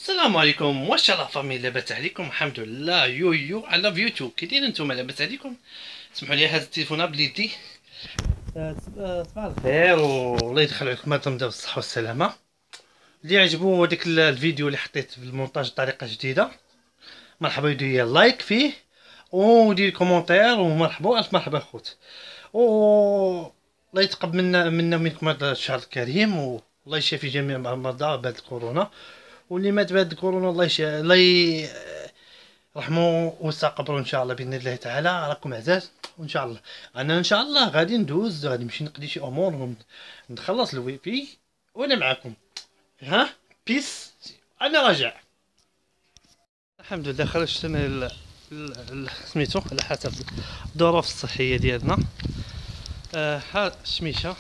السلام عليكم، واش لا فامي لاباس عليكم؟ الحمد لله. يو على فيوتيوب كي دايرين نتوما؟ لاباس عليكم؟ سمحوا لي هذا التليفون بليدي. صباح الخير والله يدخل عليكم هذا بالصحه والسلامه. اللي عجبو هذاك الفيديو اللي حطيت في المونتاج بطريقه جديده، مرحبا يدير لايك فيه ودير كومونتير، ومرحبا الف مرحبا خوت. الله يتقبل منا ومنكم هذا الشهر الكريم، والله يشافي جميع المرضى بعد الكورونا، واللي مات بعد الكورونا الله يرحمو ويوسع قبره ان شاء الله باذن الله تعالى. راكم عزاز وان شاء الله انا ان شاء الله غادي ندوز، غادي نمشي نقضي شي امور ونخلص الويفي وانا معاكم. ها بيس، انا راجع. الحمد لله خرجت انا سميتو على حسب الظروف الصحيه ديالنا. ها الشميشه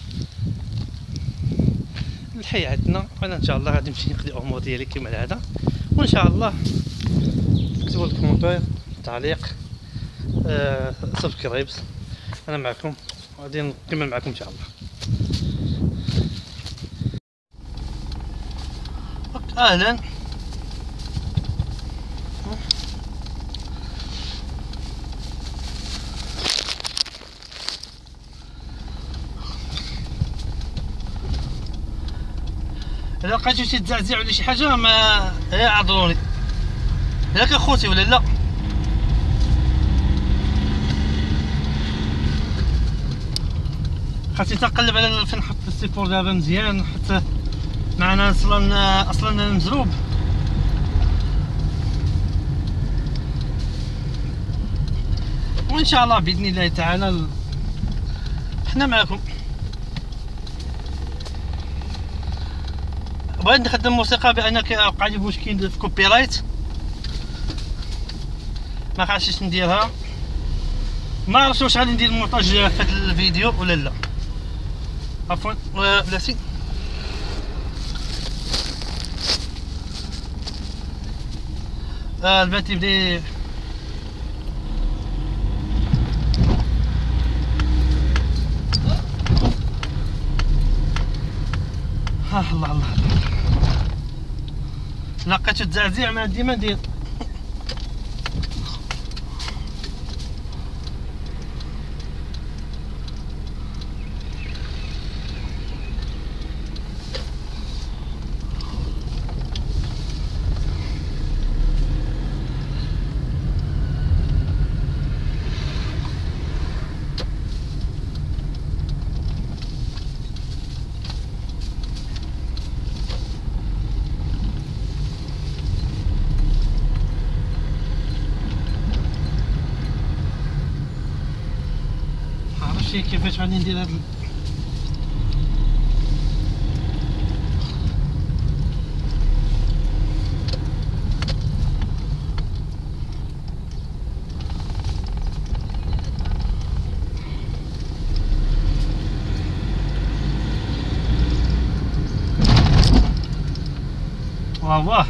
الحي عندنا، وانا ان شاء الله غادي نمشي نقضي امور ديالي كما العاده، وان شاء الله اكتبوا الكومنتير تعليق سبسكرايبس. انا معكم غادي نكمل معكم ان شاء الله. اهلا. الا لقيتو شي تزعزع ولا شي حاجه ما عذروني، ياك اخوتي ولا لا؟ خاصني تنقلب على فين نحط السيكور دابا مزيان، حتى معنا اصلا مزروب. وان شاء الله باذن الله تعالى حنا معكم. بغيت نخدم موسيقى بان وقع لي مشكل في كوبي رايت، ما خاصنيش نديرها. ما عرفتش واش غادي ندير المونتاج في هذا الفيديو ولا لا. عفوا بلاتي. الباتي بدا الله الله. لقيتو تزعزيع ما ديما ندير. كيفاش غادي ندير هاد واه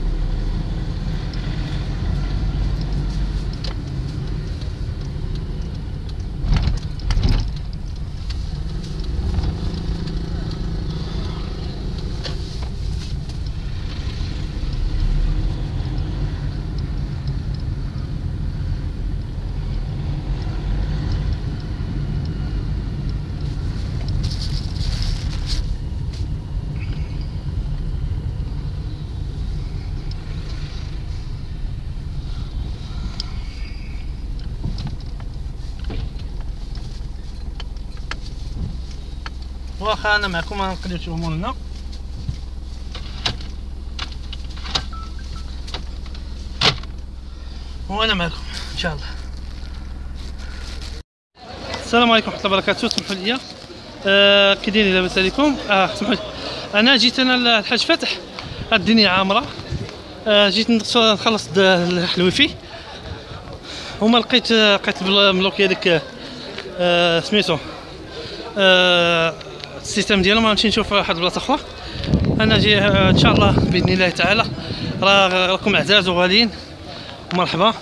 واخا انا معكم غنقضيو شي امورنا. وانا معكم ان شاء الله. السلام عليكم ورحمه الله وبركاته. سمحوا لي كي دايرين؟ لاباس عليكم؟ سمحوا لي، انا جيت انا الحاج فاتح، الدنيا عامره. جيت نخلص الويفي وما لقيت ملوكي هذيك سميتو السيستم ديالو. ما نمشي نشوف واحد البلاصه اخرى. انا جي ان شاء الله باذن الله تعالى. راكم اعزاز وغاليين، مرحبا.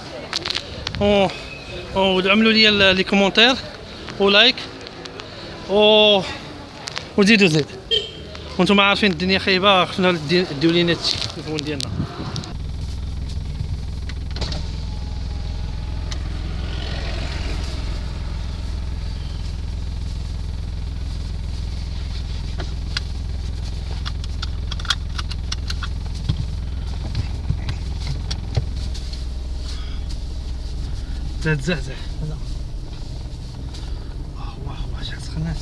وعملوا لي لي كومونتير ولايك وزيدوا زيد وانتم عارفين الدنيا خايبه، خصنا نديو لينا التليفون ديالنا. لا تزعزع هذا. واه شحال سخنات.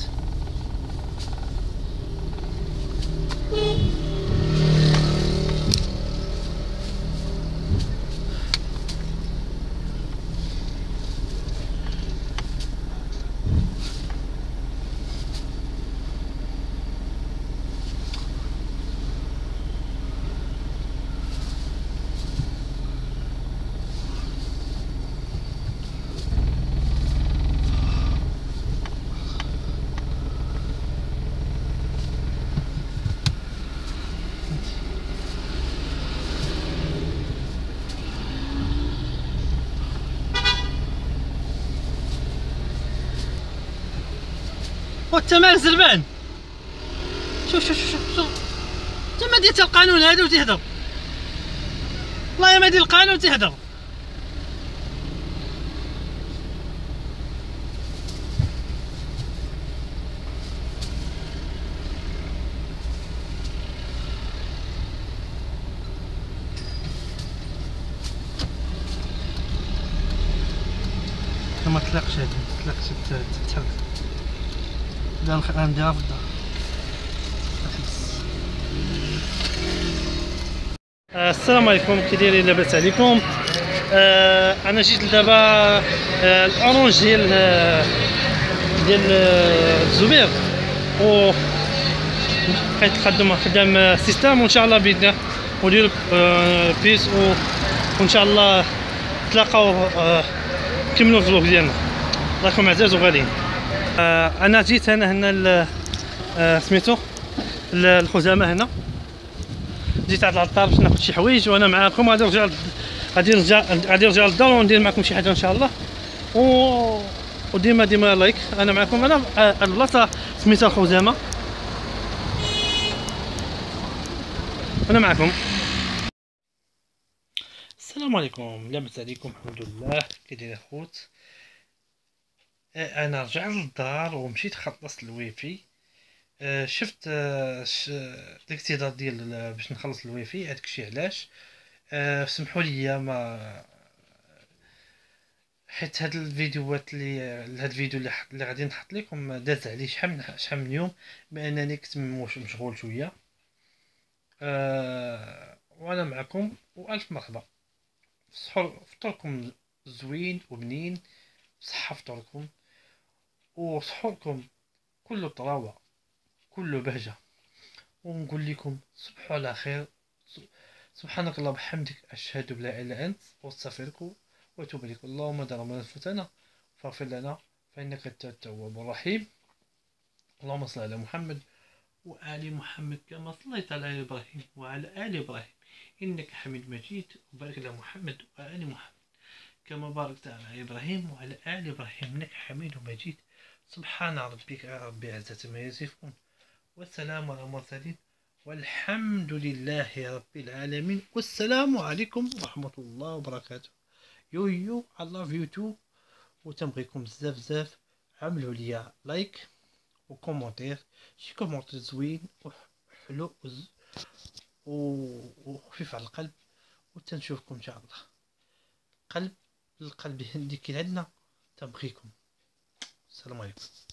والتمال زربان. شوف تما ديال القانون هذا وتهضر. والله ما ديال القانون تهضر. ما تطلقش هادي، ما تطلقش تتحرك. نديرها في الدار. السلام عليكم، كي دايرين؟ لاباس عليكم؟ انا جيت دابا الاورونج ديال الزبير، و بقيت خدام السيستم، وان شاء الله باذن الله ندير بيس، وان شاء الله نتلاقاو نكملوا الفلوق ديالنا. راكم عزاز وغاليين. انا جيت هنا سميتو الخزامه هنا. جيت على الدار باش ناخذ شي حوايج، وانا معاكم. غادي نرجع للدار وندير معكم شي حاجه ان شاء الله. وديما لايك. انا معكم. انا البلاصه سميتها الخزامه. انا معكم. السلام عليكم، لاباس عليكم؟ الحمد لله. كي داير اخوت؟ انا رجعت للدار ومشيت خلصت الويفي. شفت الاكتظاظ ديال باش نخلص الويفي. هادشي علاش سمحوا لي ما حيت هاد الفيديوهات هاد الفيديو اللي غادي نحط لكم داز عليه شحال من يوم، بانني كنت مشغول شويه. وانا معكم والف مرحبا. فطوركم زوين وبنين، صحه فطوركم، وسحوركم كله طراوه، كله بهجه. ونقول لكم صبحوا على خير. سبحانك اللهم وبحمدك، اشهد ان لا اله الا انت، واستغفرك واتوب اليك. اللهم ضربنا فتنا فاغفر لنا فانك انت التواب الرحيم. اللهم صل على محمد وآل محمد كما صليت على ابراهيم وعلى ال ابراهيم انك حميد مجيد. وبارك على محمد وآل محمد كما باركت على ابراهيم وعلى ال ابراهيم انك حميد مجيد. سبحان ربك رب العزة ما يصفون، والسلام على المرسلين، والحمد لله رب العالمين. والسلام عليكم ورحمة الله وبركاته. يو I love you too. وتنبغيكم بزاف بزاف. عملوا لي لايك وكومونتير، شي كومونتير زوين وحلو وخفيف على القلب. وتنشوفكم ان شاء الله. قلب القلب اللي كاين عندنا. تنبغيكم. السلام عليكم.